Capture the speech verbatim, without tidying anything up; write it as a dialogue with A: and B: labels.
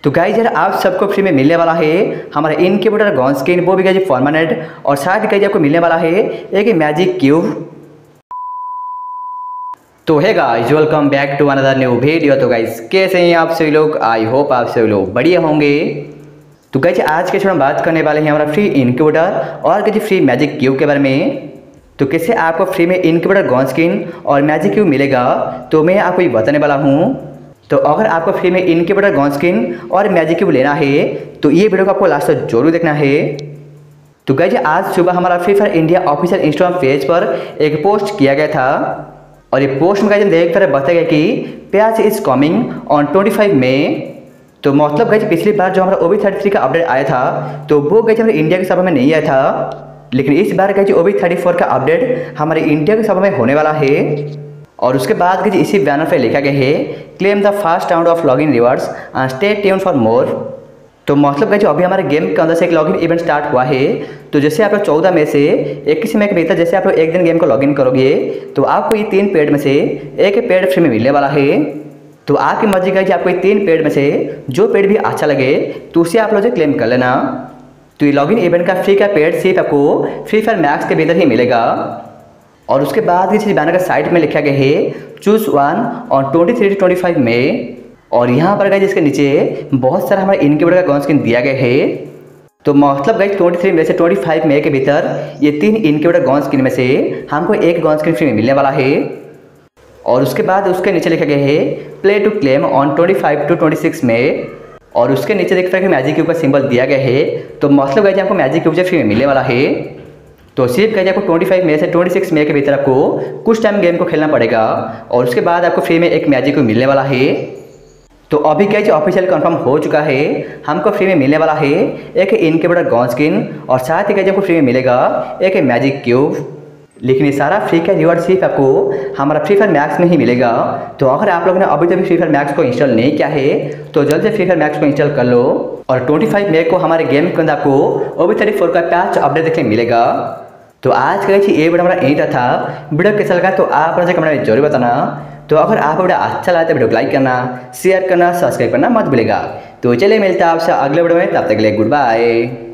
A: तो गाइज यार आप सबको फ्री में मिलने वाला है हमारा इनक्यूबेटर गन स्किन, वो भी गाइज परमानेंट, और साथ गाइज आपको मिलने वाला है एक मैजिक क्यूब। तो है guys welcome back to another new video. तो गाइज कैसे हैं आप सभी लोग, आई होप आप सभी लोग बढ़िया होंगे। तो गाइज आज के हम बात करने वाले हैं हमारा फ्री इनक्यूबेटर और गाइज फ्री मैजिक क्यूब के बारे में। तो कैसे आपको फ्री में इनक्यूबेटर गन स्किन और मैजिक क्यूब मिलेगा, तो मैं आपको ये बताने वाला हूँ। तो अगर आपको फ्री में इनक्यूबेटर गन स्किन और मैजिक क्यूब लेना है तो ये वीडियो को आपको लास्ट तक जरूर देखना है। तो गाइज आज सुबह हमारा free fire India official Instagram page पर एक पोस्ट किया गया था, और ये पोस्ट में गाइज देख कर बताया गया कि patch is coming on twenty five May. तो मतलब गाइज पिछली बार जो हमारा ओ बी थर्टी थ्री का अपडेट आया था तो वो गाइज हमारे इंडिया के सर्वर में नहीं आया था, लेकिन इस बार guys O B thirty four का अपडेट हमारे इंडिया के सर्वर में होने वाला है। और उसके बाद गाइज इसी बैनर पे लिखा गया है claim the first round of login rewards and stay tune for more. तो मतलब गाइज अभी हमारे गेम के अंदर से एक लॉगिन इवेंट स्टार्ट हुआ है। तो जैसे आप लोग चौदह में से इक्कीस में के भीतर जैसे आप लोग एक दिन गेम को लॉगिन करोगे तो आपको ये तीन पेड में से एक पेड फ्री में मिलने वाला है। तो आपकी मर्जी गाइज आपको ये तीन पेड में से जो पेड भी अच्छा लगे तो उसे आप लोग जो क्लेम कर लेना। तो ये लॉगिन इवेंट का फ्री का पेड सिर्फ आपको फ्री फायर मैक्स के भीतर ही मिलेगा। और उसके बाद इस बैनर का साइड में लिखा गया है choose one on twenty three to twenty five में। और यहाँ पर गाइज इसके नीचे बहुत सारा हमारे इनक्यूबेटर का गन स्किन दिया गया है। तो मतलब गाइज ट्वेंटी थ्री में से ट्वेंटी फाइव मई के भीतर ये तीन इनक्यूबेटर गन स्किन में से हमको एक गन स्किन फ्री में मिलने वाला है। और उसके बाद उसके नीचे लिखा गया है play to claim on twenty five to twenty six में। और उसके नीचे देख सकते हैं मैजिक क्यूब का सिंबल दिया गया है। तो मतलब गाइज आपको मैजिक क्यूब जो फ्री में मिलने वाला है। तो सिर्फ गाइज आपको ट्वेंटी फाइव मई से ट्वेंटी सिक्स मई के भीतर आपको कुछ टाइम गेम को खेलना पड़ेगा, और उसके बाद आपको फ्री में एक मैजिक क्यूब मिलने वाला है। तो अभी गाइज ऑफिशियल कंफर्म हो चुका है, हमको फ्री में मिलने वाला है एक इनक्यूबेटर गन स्किन और साथ ही गाइज आपको फ्री में मिलेगा एक मैजिक क्यूब। लेकिन ये सारा फ्री का रिवॉर्ड सिर्फ आपको हमारा फ्री फायर मैक्स में ही मिलेगा। तो अगर आप लोगों ने अभी तक फ्री फायर मैक्स को इंस्टॉल नहीं किया है तो जल्द से फ्री फायर मैक्स को इंस्टॉल कर लो। और ट्वेंटी फाइव मई को हमारे गेम के अंदर आपको ओ बी थर्टी फोर का पैच अपडेट देखने मिलेगा। तो आज का ये वीडियो हमारा यही था। वीडियो कैसा लगा तो आप मुझे कमेंट में जरूर बताना। तो अगर आप वीडियो अच्छा लगा तो वीडियो को लाइक करना, शेयर करना, सब्सक्राइब करना मत भूलेगा। तो चलिए मिलता है आपसे अगले वीडियो में, तब तक के लिए गुड बाय।